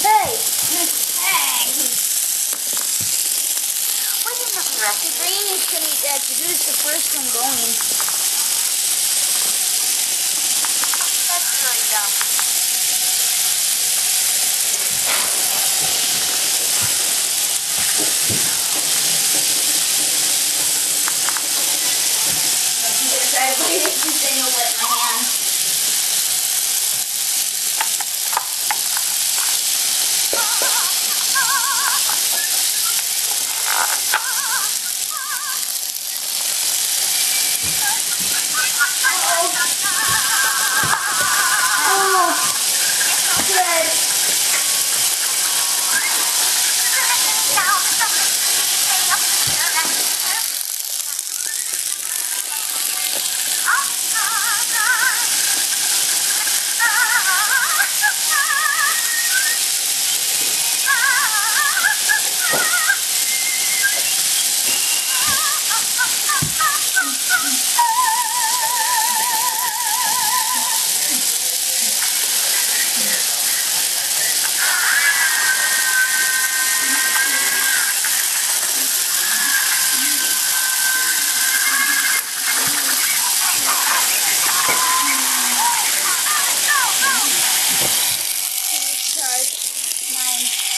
Hey! Hey! Wasn't nothing rusty. Green is gonna eat that. This is the first one going.